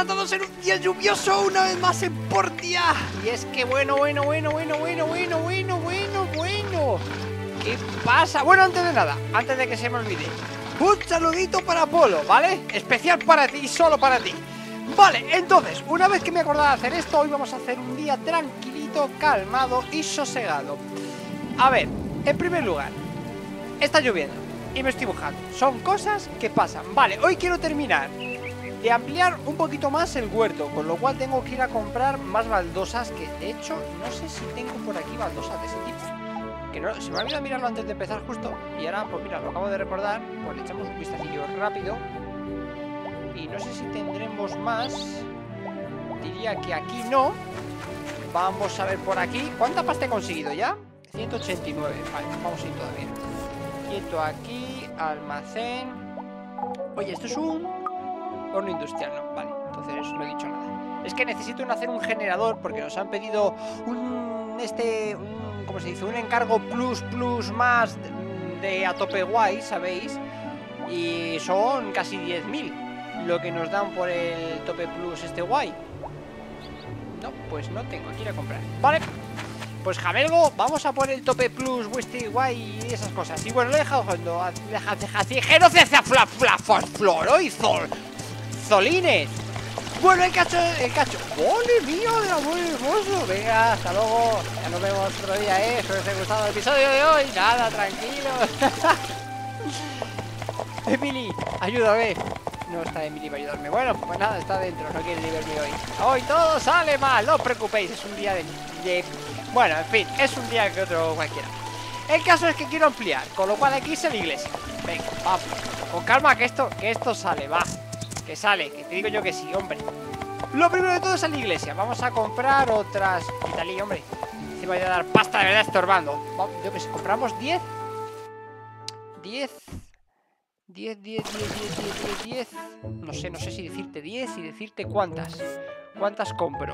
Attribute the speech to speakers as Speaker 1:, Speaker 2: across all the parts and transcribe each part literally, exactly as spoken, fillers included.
Speaker 1: a todos en un día lluvioso una vez más en Portia. Y es que bueno, bueno, bueno, bueno, bueno, bueno, bueno, bueno, bueno. ¿Qué pasa? Bueno, antes de nada, antes de que se me olvide, un saludito para Polo, ¿vale? Especial para ti, solo para ti. Vale, entonces, una vez que me acordaba de hacer esto, hoy vamos a hacer un día tranquilito, calmado y sosegado. A ver, en primer lugar, está lloviendo y me estoy mojando. Son cosas que pasan. Vale, hoy quiero terminar de ampliar un poquito más el huerto, con lo cual tengo que ir a comprar más baldosas, que de hecho no sé si tengo por aquí baldosas de ese tipo, que no, se me ha olvidado mirarlo antes de empezar justo. Y ahora, pues mira, lo acabo de recordar, pues le echamos un vistacillo rápido. Y no sé si tendremos más. Diría que aquí no. Vamos a ver por aquí. ¿Cuánta pasta he conseguido ya? ciento ochenta y nueve. Vale, vamos a ir todavía. Quieto aquí, almacén. Oye, esto es un horno industrial, ¿no? Vale, entonces no he dicho nada. Es que necesito hacer un generador porque nos han pedido un... Este... Un, ¿cómo se dice? Un encargo plus, plus, más de, de a tope guay, ¿sabéis? Y son casi diez mil lo que nos dan por el tope plus este guay. No, pues no tengo que ir a comprar. Vale, pues Jamelgo, vamos a poner el tope plus, este guay y esas cosas. Y bueno, lo he dejado cuando floroizol Zolines. Bueno, el cacho, el cacho. ¡Ole mío, de amor hermoso! Venga, hasta luego. Ya nos vemos otro día, ¿eh? Espero que os haya gustado el episodio de hoy. Nada, tranquilo. Emily, ayúdame. No está Emily para ayudarme. Bueno, pues nada, está dentro. No quiere ni verme hoy. Hoy todo sale mal. No os preocupéis. Es un día de, de... Bueno, en fin. Es un día que otro cualquiera. El caso es que quiero ampliar. Con lo cual aquí es la iglesia. Venga, vamos. Con calma que esto, que esto sale. Va. Que sale. Que te digo yo que sí, hombre. Lo primero de todo es a la iglesia. Vamos a comprar otras... Italí, hombre. Se me va a dar pasta de verdad estorbando. Vamos, yo que sé. Compramos diez. diez. diez, diez, diez, diez, diez, diez, diez. No sé, no sé si decirte diez y decirte cuántas. ¿Cuántas compro?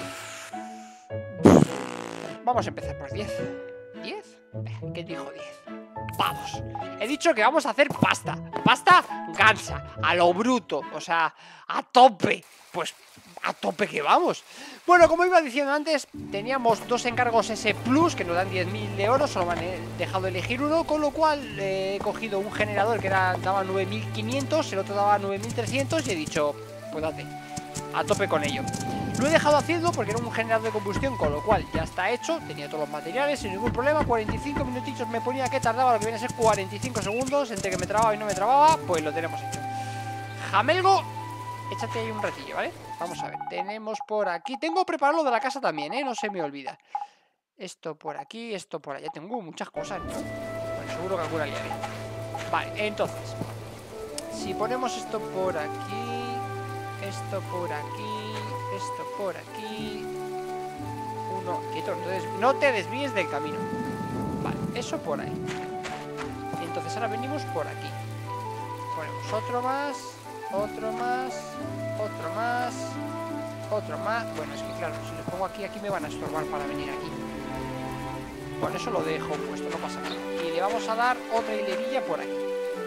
Speaker 1: Vamos a empezar por diez. ¿diez? ¿Qué dijo diez? Vamos. He dicho que vamos a hacer pasta. Pasta gansa. A lo bruto. O sea, a tope. Pues a tope que vamos. Bueno, como iba diciendo antes, teníamos dos encargos S Plus que nos dan diez mil de oro. Solo me han dejado elegir uno, con lo cual eh, he cogido un generador que era, daba nueve mil quinientos, el otro daba nueve mil trescientos y he dicho, pues date, a tope con ello. Lo he dejado haciendo porque era un generador de combustión, con lo cual ya está hecho, tenía todos los materiales sin ningún problema. Cuarenta y cinco minutitos me ponía que tardaba, lo que viene a ser cuarenta y cinco segundos, entre que me trababa y no me trababa, pues lo tenemos hecho. Jamelgo, échate ahí un ratillo, ¿vale? Vamos a ver, tenemos por aquí. Tengo preparado lo de la casa también, ¿eh? No se me olvida. Esto por aquí, esto por allá. Tengo muchas cosas, ¿no? Bueno, seguro que alguna liaré. Vale, entonces, si ponemos esto por aquí, esto por aquí, esto por aquí. Uno, quieto, entonces no te desvíes del camino. Vale, eso por ahí. Entonces ahora venimos por aquí. Ponemos otro más, otro más, otro más, otro más. Bueno, es que claro, si les pongo aquí, aquí me van a estorbar para venir aquí. Bueno, eso lo dejo puesto, no pasa nada. Y le vamos a dar otra hilerilla por aquí.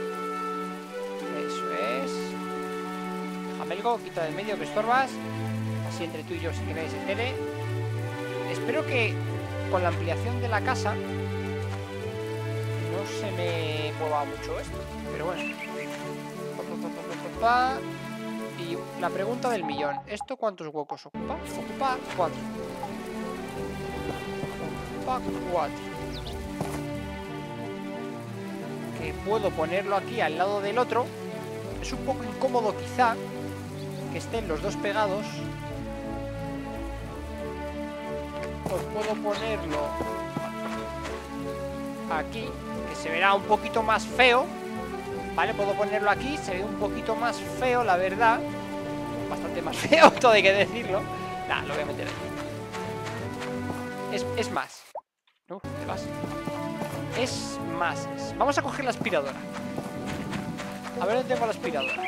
Speaker 1: Eso es. Jamelgo, quita del medio que estorbas. Así entre tú y yo, si queréis, se tele. Espero que con la ampliación de la casa no se me mueva mucho esto. Pero bueno. Y la pregunta del millón. ¿Esto cuántos huecos ocupa? Ocupa cuatro. Ocupa cuatro. Que puedo ponerlo aquí al lado del otro. Es un poco incómodo quizá que estén los dos pegados. Pues puedo ponerlo aquí, que se verá un poquito más feo. Vale, puedo ponerlo aquí, se ve un poquito más feo, la verdad. Bastante más feo, todo hay que decirlo. Nah, lo voy a meter aquí. Es, es más. No, te vas. Es más. Es... Vamos a coger la aspiradora. A ver dónde tengo la aspiradora.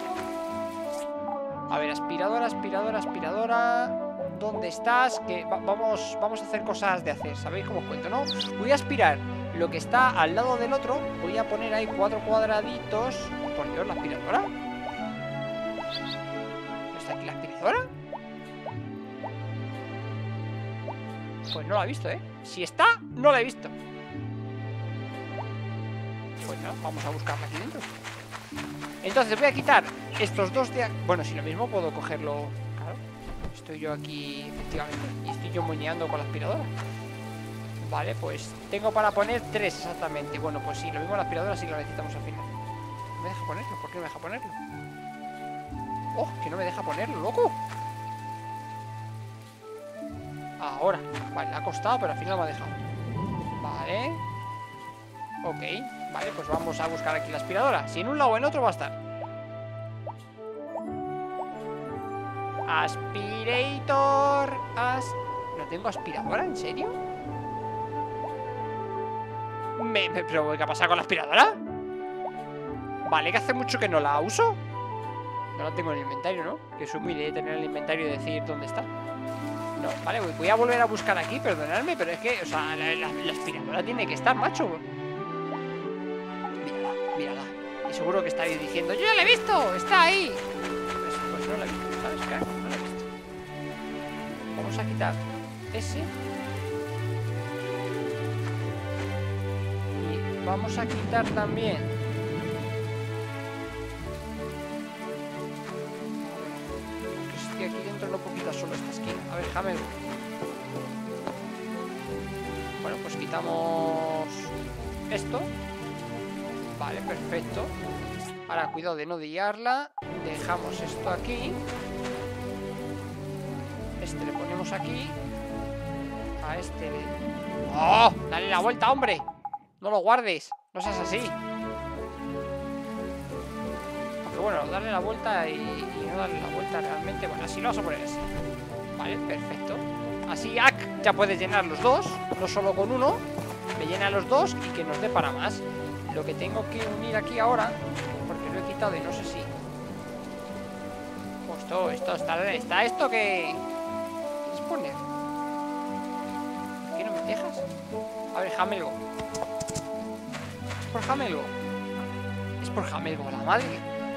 Speaker 1: A ver, aspiradora, aspiradora, aspiradora. ¿Dónde estás? Que va vamos, vamos a hacer cosas de hacer. ¿Sabéis cómo os cuento, no? Voy a aspirar lo que está al lado del otro. Voy a poner ahí cuatro cuadraditos. Por Dios, la aspiradora. ¿No está aquí la aspiradora? aspiradora? Pues no la he visto, ¿eh? Si está, no la he visto. Pues no, vamos a buscarla aquí dentro. Entonces voy a quitar estos dos de... Bueno, si lo mismo puedo cogerlo. Claro, estoy yo aquí, efectivamente. Y estoy yo moñeando con la aspiradora. Vale, pues tengo para poner tres exactamente. Bueno, pues sí, lo mismo la aspiradora sí lo necesitamos al final. ¿No me deja ponerlo? ¿Por qué no me deja ponerlo? ¡Oh! Que no me deja ponerlo, loco. Ahora. Vale, le ha costado, pero al final me ha dejado. Vale. Ok. Vale, pues vamos a buscar aquí la aspiradora. Si en un lado o en otro va a estar. Aspirator. As... ¿No tengo aspiradora? ¿En serio? Me, me, ¿Pero qué ha pasado con la aspiradora? Vale, que hace mucho que no la uso. No la tengo en el inventario, ¿no? Que soy muy de tener el inventario y decir dónde está. No, vale, voy a volver a buscar aquí, perdonadme, pero es que, o sea, la, la, la aspiradora tiene que estar, macho. Mírala, mírala. Y seguro que estáis diciendo, yo ya la he visto, está ahí. Pues, pues no la he visto, ¿sabes qué? No la he visto. Vamos a quitar ese. Y vamos a quitar también... Aquí dentro no puedo quitar solo esta esquina. A ver, déjame. Bueno, pues quitamos esto. Vale, perfecto. Ahora, cuidado de no liarla. Dejamos esto aquí. Este le ponemos aquí. A este le... ¡Oh! Dale la vuelta, hombre. No lo guardes. No seas así. Bueno, darle la vuelta y, y no darle la vuelta realmente. Bueno, así lo vamos a poner así. Vale, perfecto. Así ac, ya puedes llenar los dos. No solo con uno. Me llena los dos y que nos dé para más. Lo que tengo que unir aquí ahora, porque lo he quitado y no sé si... Pues esto, esto está, está esto que... ¿Qué es poner? ¿Por qué no me dejas? A ver, Jamelgo. ¿Es por Jamelgo? Es por Jamelgo, la madre.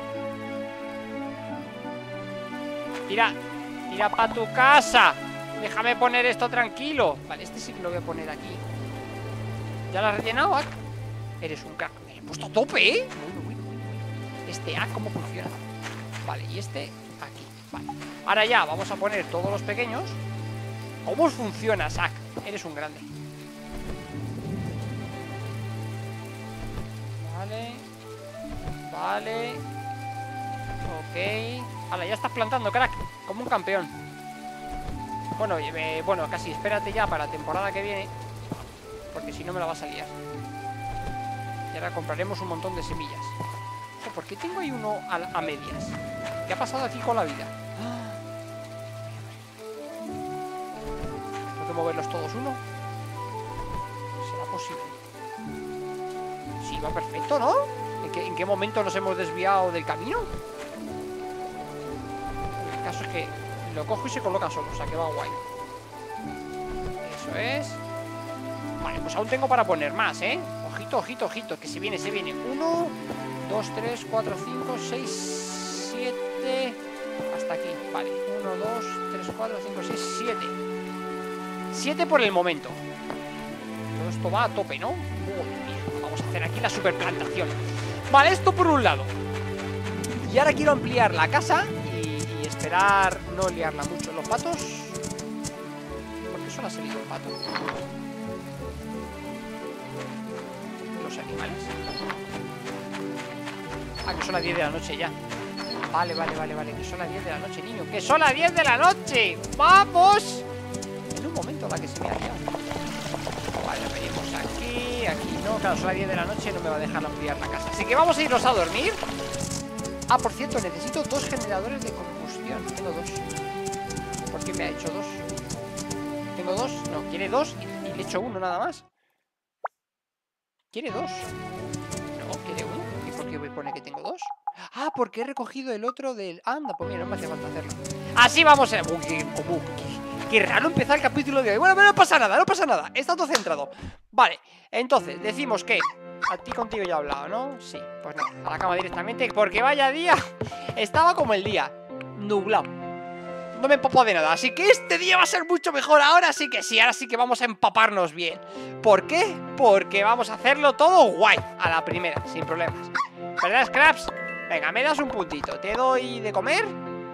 Speaker 1: Tira, tira para tu casa. Déjame poner esto tranquilo. Vale, este sí que lo voy a poner aquí. ¿Ya lo has rellenado, Ak? Eres un crack. Me lo he puesto a tope, ¿eh? Bueno, bueno, bueno. Este Ak, ¿cómo funciona? Vale, y este aquí. Vale. Ahora ya, vamos a poner todos los pequeños. ¿Cómo funciona, Ak? Eres un grande. Vale. Vale. Ok. Vale, ya estás plantando, crack. Como un campeón. Bueno, eh, bueno, casi espérate ya para la temporada que viene. Porque si no me la vas a liar. Y ahora compraremos un montón de semillas. O sea, ¿por qué tengo ahí uno a, a medias? ¿Qué ha pasado aquí con la vida? ¿Tengo que moverlos todos uno? ¿Será posible? Sí, va perfecto, ¿no? ¿En qué, en qué momento nos hemos desviado del camino? El caso es que lo cojo y se coloca solo, o sea que va guay. Eso es. Vale, pues aún tengo para poner más, ¿eh? Ojito, ojito, ojito, que se viene, se viene. Uno, dos, tres, cuatro, cinco, seis, siete. Hasta aquí, vale. Uno, dos, tres, cuatro, cinco, seis, siete. Siete por el momento. Todo esto va a tope, ¿no? Uy, mira, vamos a hacer aquí la superplantación. Vale, esto por un lado. Y ahora quiero ampliar la casa y, y esperar no liarla mucho. Los patos... ¿Por qué solo ha salido el pato? Los animales. Ah, que son las diez de la noche ya. Vale, vale, vale, vale. Que son las diez de la noche, niño. ¡Que son las diez de la noche! ¡Vamos! En un momento la que se me ha liado. Vale, venimos aquí, aquí no. Claro, son las diez de la noche y no me va a dejar ampliar la casa. Así que vamos a irnos a dormir. Ah, por cierto, necesito dos generadores de combustión. Tengo dos. ¿Por qué me ha hecho dos? ¿Tengo dos? No, quiere dos y, y le echo uno nada más. ¿Quiere dos? No, quiere uno. ¿Y por qué me pone que tengo dos? Ah, porque he recogido el otro del... Anda, pues mira, no me hace falta hacerlo. Así vamos a... Uy, qué, uy, qué, qué raro empezar el capítulo de hoy. Bueno, pero no pasa nada, no pasa nada. Está todo centrado. Vale, entonces, decimos que... A ti contigo ya he hablado, ¿no? Sí, pues nada, a la cama directamente. Porque vaya día. Estaba como el día, nublado. no me empapo de nada. Así que este día va a ser mucho mejor. Ahora sí que sí, ahora sí que vamos a empaparnos bien. ¿Por qué? Porque vamos a hacerlo todo guay, a la primera, sin problemas. ¿Verdad, Scraps? Venga, me das un puntito. Te doy de comer.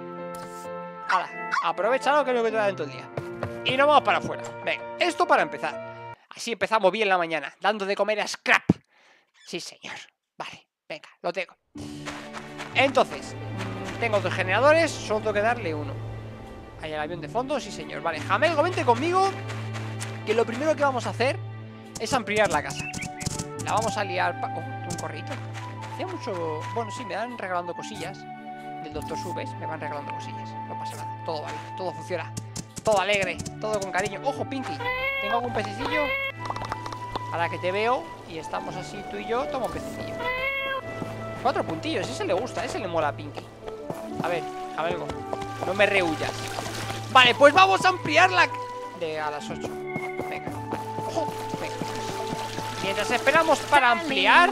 Speaker 1: Hala, aprovechalo, que es lo que te da en todo el día. Y nos vamos para afuera. Venga, esto para empezar. Así empezamos bien la mañana, dando de comer a Scrap. Sí, señor. Vale, venga, lo tengo. Entonces, tengo dos generadores, solo tengo que darle uno. Hay el avión de fondo, sí, señor. Vale, Jamelgo, vente conmigo, que lo primero que vamos a hacer es ampliar la casa. La vamos a liar... Pa... Oh, un corrito. Hacía mucho... Bueno, sí, me dan regalando cosillas. Del doctor Subes, me van regalando cosillas. No pasa nada, todo vale, todo funciona. Todo alegre, todo con cariño. Ojo, Pinky, ¿tengo algún pececillo? Ahora que te veo y estamos así tú y yo, toma un pececillo. Cuatro puntillos, ese le gusta, ese le mola a Pinky. A ver, Jamelgo, no me rehuyas. Vale, pues vamos a ampliar la... De a las ocho. Venga, ojo, venga. Mientras esperamos para ampliar...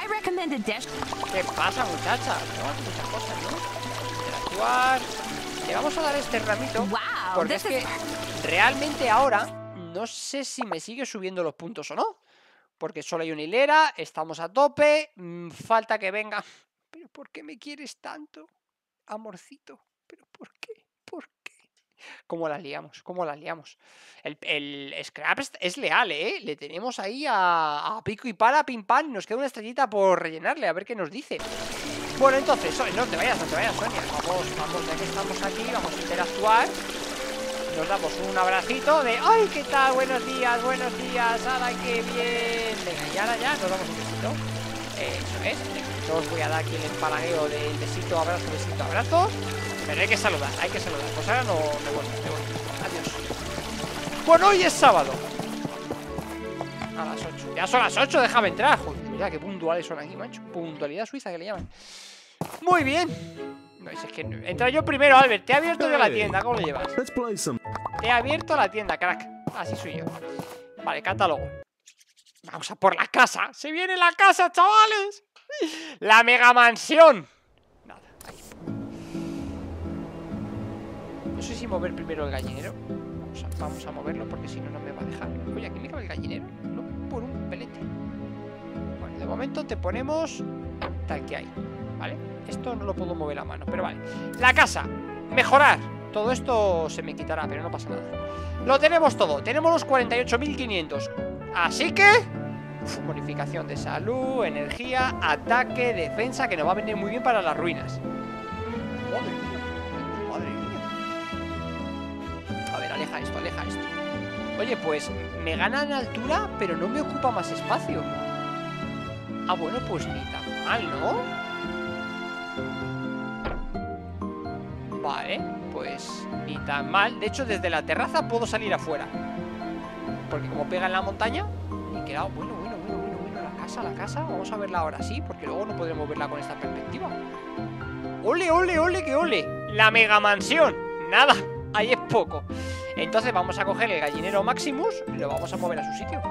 Speaker 1: ¿Qué pasa, muchacha? Tenemos muchas cosas, ¿no? Interactuar... Le vamos a dar este ramito porque es que realmente ahora no sé si me sigue subiendo los puntos o no. Porque solo hay una hilera, estamos a tope, mmm, falta que venga. ¿Pero por qué me quieres tanto, amorcito? ¿Pero por qué? ¿Por qué? ¿Cómo la liamos? ¿Cómo la liamos? El, el Scraps es leal, ¿eh? Le tenemos ahí a, a pico y pala, pim pam. Nos queda una estrellita por rellenarle, a ver qué nos dice. Bueno, entonces, no te vayas, no te vayas, Sonia. Vamos, vamos, ya que estamos aquí, vamos a interactuar. Nos damos un abracito de ¡ay, qué tal! Buenos días, buenos días, ¡hala, qué bien! Venga, y ahora ya nos damos un besito. Eso es. No os voy a dar aquí el empalagueo del besito, abrazo, besito, abrazo. Pero hay que saludar, hay que saludar. Pues ahora no me vuelvo, me vuelvo. Adiós. Bueno, hoy es sábado. A las ocho. Ya son las ocho, déjame entrar. Joder, mira qué puntuales son aquí, macho. Puntualidad suiza que le llaman. Muy bien. No, es que no. Entra yo primero, Albert. Te he abierto yo la tienda, ¿cómo lo llevas? Te he abierto la tienda, crack. Así soy yo. Vale, catálogo. Vamos a por la casa. ¡Se viene la casa, chavales! La mega mansión. Nada, ahí. No sé si mover primero el gallinero. Vamos a, vamos a moverlo porque si no, no me va a dejar. Oye, aquí me cabe el gallinero. No, por un pelete. Bueno, de momento te ponemos tal que hay, ¿vale? Esto no lo puedo mover a mano, pero vale. La casa, mejorar. Todo esto se me quitará, pero no pasa nada. Lo tenemos todo, tenemos los cuarenta y ocho mil quinientos. Así que uf, bonificación de salud, energía, ataque, defensa, que nos va a venir muy bien para las ruinas. Madre mía, madre mía. A ver, aleja esto, aleja esto. Oye, pues me gana en altura, pero no me ocupa más espacio. Ah, bueno, pues ni tan mal, ¿no? Vale, pues ni tan mal. De hecho, desde la terraza puedo salir afuera, porque como pega en la montaña, he quedado, bueno, bueno, bueno, bueno, bueno. La casa, la casa, vamos a verla ahora sí, porque luego no podremos verla con esta perspectiva. ¡Ole, ole, ole, que ole! La mega mansión. Nada, ahí es poco. Entonces vamos a coger el gallinero Maximus y lo vamos a mover a su sitio.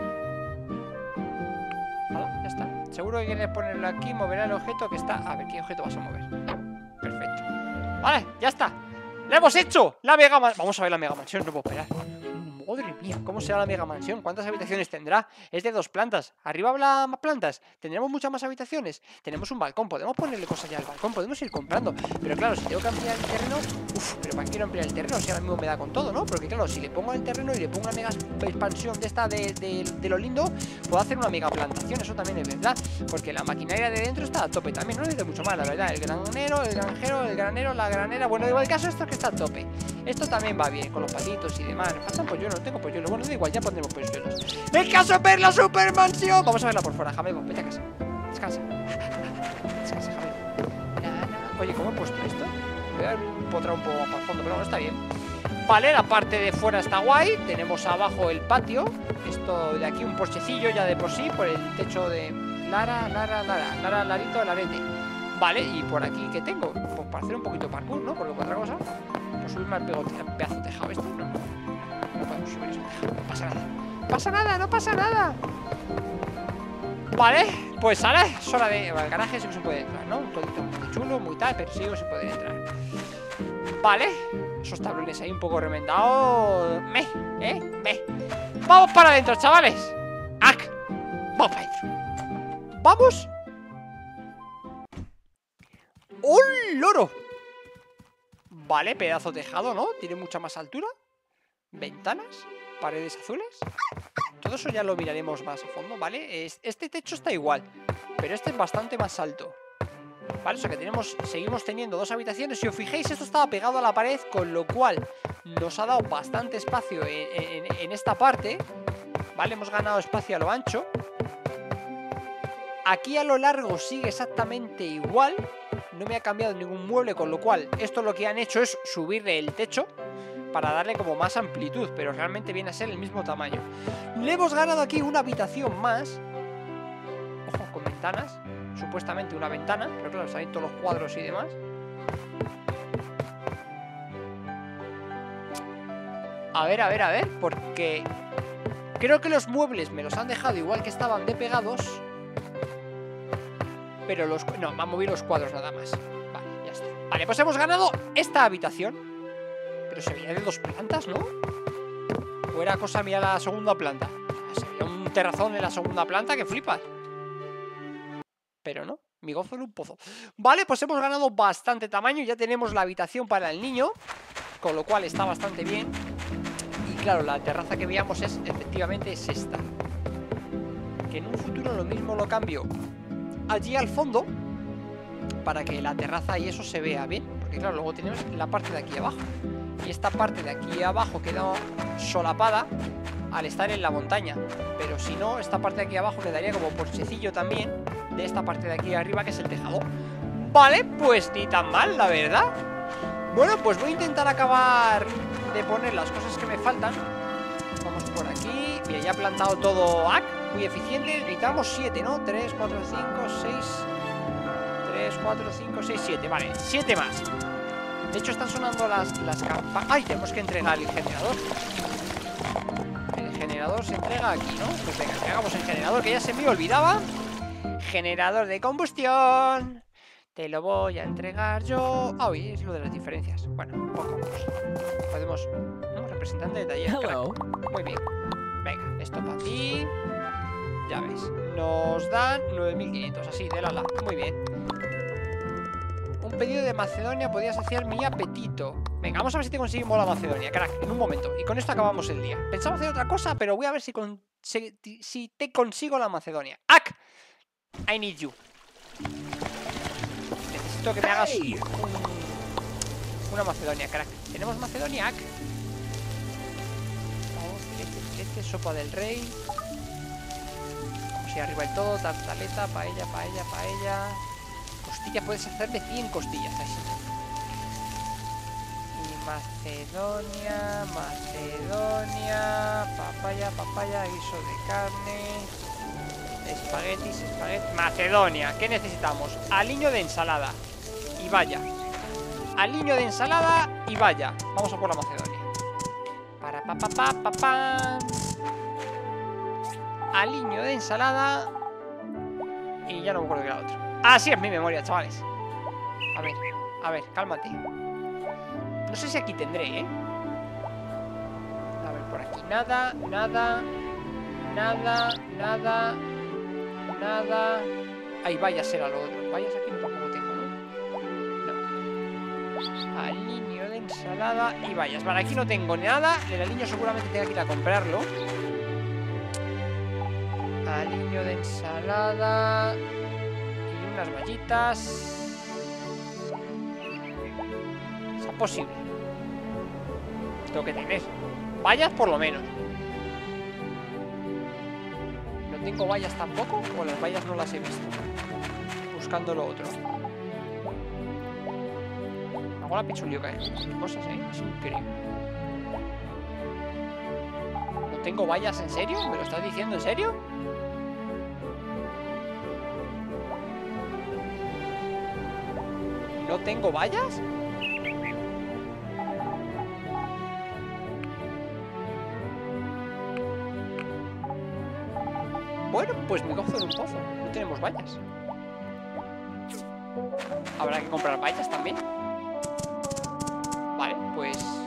Speaker 1: Vale, ya está. Seguro que quieres ponerlo aquí, moverá el objeto que está. A ver, ¿qué objeto vas a mover? Perfecto. Vale, ya está. ¡La hemos hecho! La mega mansión. Vamos a ver la mega mansión, no puedo esperar. Madre mía, ¿cómo será la mega mansión? ¿Cuántas habitaciones tendrá? Es de dos plantas. ¿Arriba habrá más plantas? ¿Tendremos muchas más habitaciones? Tenemos un balcón, podemos ponerle cosas ya al balcón, podemos ir comprando. Pero claro, si tengo que ampliar el terreno... Uf, pero ¿para qué quiero ampliar el terreno? Si ahora mismo me da con todo, ¿no? Porque claro, si le pongo el terreno y le pongo una mega expansión de esta de, de, de lo lindo, puedo hacer una mega plantación, eso también es verdad. Porque la maquinaria de dentro está a tope también, no necesito mucho más, la verdad. El granero, el granjero, el granero, la granera... Bueno, digo, el caso esto es que está a tope. Esto también va bien, con los patitos y demás. Me faltan polluelos, no tengo polluelos. Bueno, da igual, ya pondremos polluelos. ¡El caso es ver la supermansión! Vamos a verla por fuera, Jamelgo, vete a casa. Descansa. Descansa, Jamelgo. Oye, ¿cómo he puesto esto? Voy a empotrar un poco más para el fondo, pero bueno, está bien. Vale, la parte de fuera está guay. Tenemos abajo el patio. Esto de aquí, un porchecillo ya de por sí, por el techo de Lara, Lara, Lara, Lara, Larito, Larete. Vale, y por aquí, ¿qué tengo? Pues para hacer un poquito de parkour, ¿no? Porque otra cosa, pues subirme al pedazo de tejado este, ¿no? No podemos subir eso, no pasa nada. No pasa nada, no pasa nada. Vale, pues ahora es hora de... El garaje sí que se puede entrar, ¿no? Un todito muy chulo, muy tal, pero sí que se puede entrar. Vale, Esos tablones ahí un poco remendados. Me, eh, me. Vamos para adentro, chavales. ¡Ac! Vamos para adentro. ¡Vamos! ¡Un loro! Vale, pedazo tejado, ¿no? Tiene mucha más altura. Ventanas, paredes azules. Todo eso ya lo miraremos más a fondo, ¿vale? Este techo está igual, pero este es bastante más alto. Vale, o sea que tenemos, seguimos teniendo dos habitaciones. Si os fijáis, esto estaba pegado a la pared, con lo cual nos ha dado bastante espacio en, en, en esta parte. Vale, hemos ganado espacio a lo ancho. Aquí a lo largo sigue exactamente igual. No me ha cambiado ningún mueble, con lo cual esto lo que han hecho es subirle el techo para darle como más amplitud, pero realmente viene a ser el mismo tamaño. Le hemos ganado aquí una habitación más. Ojo, con ventanas. Supuestamente una ventana, pero claro, están ahí todos los cuadros y demás. A ver, a ver, a ver, porque creo que los muebles me los han dejado igual que estaban de pegados. Pero los... no, me han movido los cuadros nada más. Vale, ya está. Vale, pues hemos ganado esta habitación. Pero se veía de dos plantas, ¿no? ¿O era cosa mía la segunda planta? O sea, se veía un terrazón en la segunda planta que flipas. Pero no, mi gozo en un pozo. Vale, pues hemos ganado bastante tamaño. Ya tenemos la habitación para el niño, con lo cual está bastante bien. Y claro, la terraza que veíamos es, efectivamente, es esta. Que en un futuro lo mismo lo cambio allí al fondo, para que la terraza y eso se vea bien. Porque claro, luego tenemos la parte de aquí abajo. Y esta parte de aquí abajo queda solapada al estar en la montaña. Pero si no, esta parte de aquí abajo quedaría como porchecillo también de esta parte de aquí arriba, que es el tejado. Vale, pues ni tan mal, la verdad. Bueno, pues voy a intentar acabar de poner las cosas que me faltan. Vamos por aquí. Mira, ya he plantado todo A C, muy eficiente. Necesitamos siete, ¿no? tres, cuatro, cinco, seis. tres, cuatro, cinco, seis, siete. Vale, siete más. De hecho, están sonando las, las campanas. ¡Ay! Tenemos que entregar el generador. El generador se entrega aquí, ¿no? Pues venga, entregamos el generador, que ya se me olvidaba. Generador de combustión. Te lo voy a entregar yo. Ah, uy, es lo de las diferencias. Bueno, poco más. Podemos... ¿no? Representante de taller. Crack. Muy bien. Venga, esto para ti. Ya ves. Nos dan nueve mil quinientos, así, de la la. Muy bien. Un pedido de Macedonia podría saciar mi apetito. Venga, vamos a ver si te conseguimos la Macedonia, crack, en un momento. Y con esto acabamos el día. Pensaba hacer otra cosa, pero voy a ver si, con... si, si te consigo la Macedonia. ¡Ac! I need you. Necesito que me hagas un... una Macedonia, crack. ¿Tenemos Macedonia, Ac? Vamos, filete, filete, sopa del rey. Vamos a ir arriba del todo. Tartaleta, paella, paella, paella. Costillas, puedes hacer de cien costillas. Así. Y Macedonia, Macedonia. Papaya, papaya, guiso de carne. Espaguetis, espaguetis. Macedonia, ¿qué necesitamos? Aliño de ensalada. Y vaya. Aliño de ensalada y vaya. Vamos a por la Macedonia. Para pa pa pa pa pa. Aliño de ensalada. Y ya no me acuerdo qué era otro. Así es mi memoria, chavales. A ver, a ver, cálmate. No sé si aquí tendré, ¿eh? A ver, por aquí nada, nada. Nada, nada. Nada. Ahí vaya a ser a lo otro. Vayas aquí tampoco tengo, ¿no? No. Aliño de ensalada y vallas. Vale, aquí no tengo nada. El aliño seguramente tenga que ir a comprarlo. Aliño de ensalada. Y unas vallitas. Es posible. Tengo que tener vallas por lo menos. No tengo vallas tampoco. O las vallas no las he visto. Buscando lo otro. Hago la pichulio caer. Cosas, ¿eh? Es increíble. ¿No tengo vallas en serio? ¿Me lo estás diciendo en serio? ¿No tengo vallas? Bueno, pues me cojo de un pozo. No tenemos vallas. Habrá que comprar vallas también. Vale, pues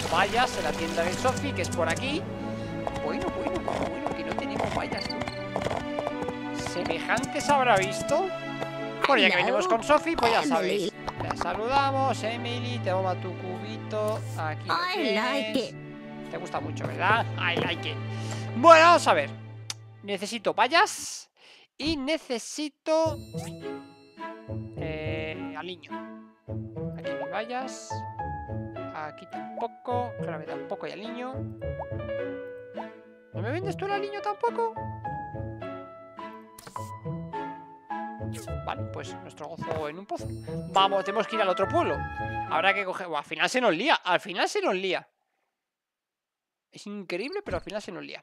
Speaker 1: vallas en la tienda de Sofi, que es por aquí. Bueno, bueno, bueno, bueno, que no tenemos vallas, tú. ¿Semejantes habrá visto? Bueno, ya que venimos con Sofi, pues ya sabéis. La saludamos, Emily, te toma tu cubito. Aquí lo tienes. Te gusta mucho, ¿verdad? I like it. Bueno, vamos a ver. Necesito vallas. Y necesito... Eh, aliño. Aquí no hay vallas. Aquí tampoco. Claro que tampoco hay aliño. ¿No me vendes tú el aliño tampoco? Vale, pues nuestro gozo en un pozo. Vamos, tenemos que ir al otro pueblo. Habrá que coger... Bueno, al final se nos lía. Al final se nos lía. Es increíble, pero al final se nos lía.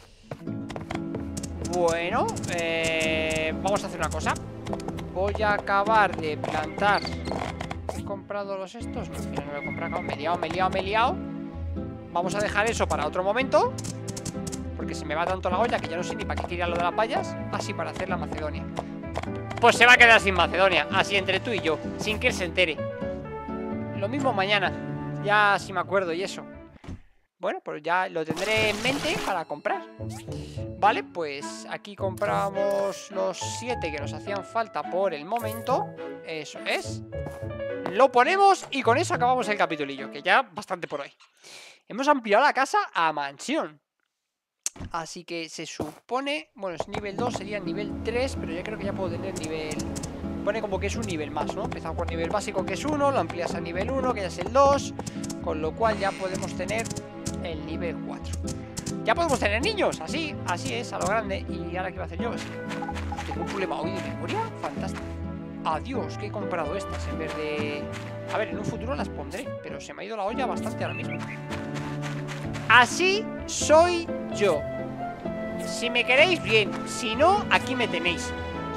Speaker 1: Bueno, eh, vamos a hacer una cosa. Voy a acabar de plantar. ¿He comprado los estos? No, al final no lo he comprado. Me he liado, me he liado, me he liado. Vamos a dejar eso para otro momento, porque se me va tanto la olla que ya no sé ni para qué quería lo de las vallas. Así, para hacer la Macedonia. Pues se va a quedar sin Macedonia. Así entre tú y yo, sin que él se entere. Lo mismo mañana. Ya si me acuerdo y eso. Bueno, pues ya lo tendré en mente para comprar. Vale, pues aquí compramos los siete que nos hacían falta por el momento. Eso es. Lo ponemos y con eso acabamos el capitulillo, que ya bastante por hoy. Hemos ampliado la casa a mansión. Así que se supone... Bueno, es nivel dos, sería nivel tres, pero yo creo que ya puedo tener nivel... Pone como que es un nivel más, ¿no? Empezamos por nivel básico, que es uno, lo amplias a nivel uno, que ya es el dos. Con lo cual ya podemos tener el nivel cuatro. Ya podemos tener niños, así, así es, a lo grande. Y ahora, ¿qué voy a hacer yo? Tengo un problema hoy de memoria, fantástico. Adiós, que he comprado estas en vez de... A ver, en un futuro las pondré, pero se me ha ido la olla bastante ahora mismo. Así soy yo. Si me queréis, bien. Si no, aquí me tenéis.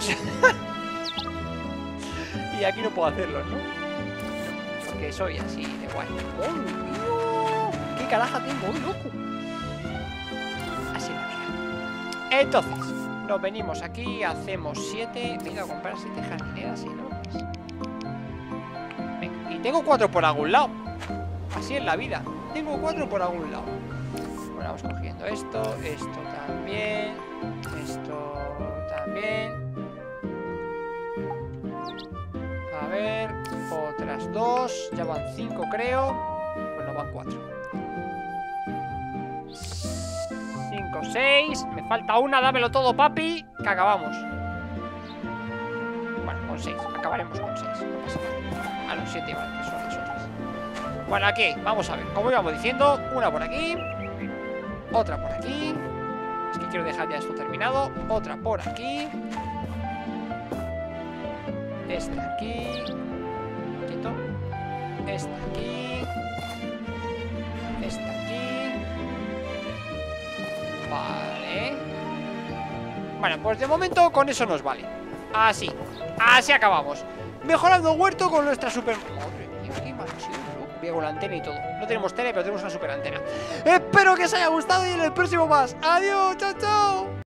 Speaker 1: Y aquí no puedo hacerlo, ¿no? Porque soy así de guay. ¡Oh, mío! ¡Qué caraja tengo hoy, loco! Así la vida. Entonces, nos venimos aquí, hacemos siete. Me he ido a comprar siete jardineras enormes. Venga, y tengo cuatro por algún lado. Así es la vida. Tengo cuatro por algún lado. Bueno, vamos cogiendo esto, esto también, esto también. A ver, otras dos. Ya van cinco, creo. Bueno, van cuatro. Cinco, seis. Me falta una, dámelo todo, papi, que acabamos. Bueno, con seis. Acabaremos con seis. No pasa nada. A los siete, vale, que son las otras. Bueno, aquí, vamos a ver. Como íbamos diciendo, una por aquí. Otra por aquí. Es que quiero dejar ya esto terminado. Otra por aquí. Esta aquí. Quieto. Esta aquí. Esta aquí. Vale. Bueno, pues de momento con eso nos vale. Así. Así acabamos. Mejorando huerto con nuestra super... Madre mía, qué mansión, ¿no? Voy con la antena y todo. No tenemos tele, pero tenemos una super antena. Espero que os haya gustado y en el próximo más. Adiós, chao, chao.